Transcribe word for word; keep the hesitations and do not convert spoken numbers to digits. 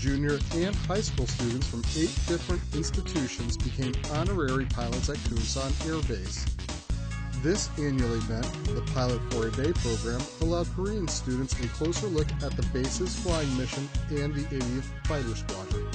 junior, and high school students from eight different institutions became honorary pilots at Kunsan Air Base. This annual event, the Pilot for a Day program, allowed Korean students a closer look at the base's flying mission and the eightieth Fighter Squadron.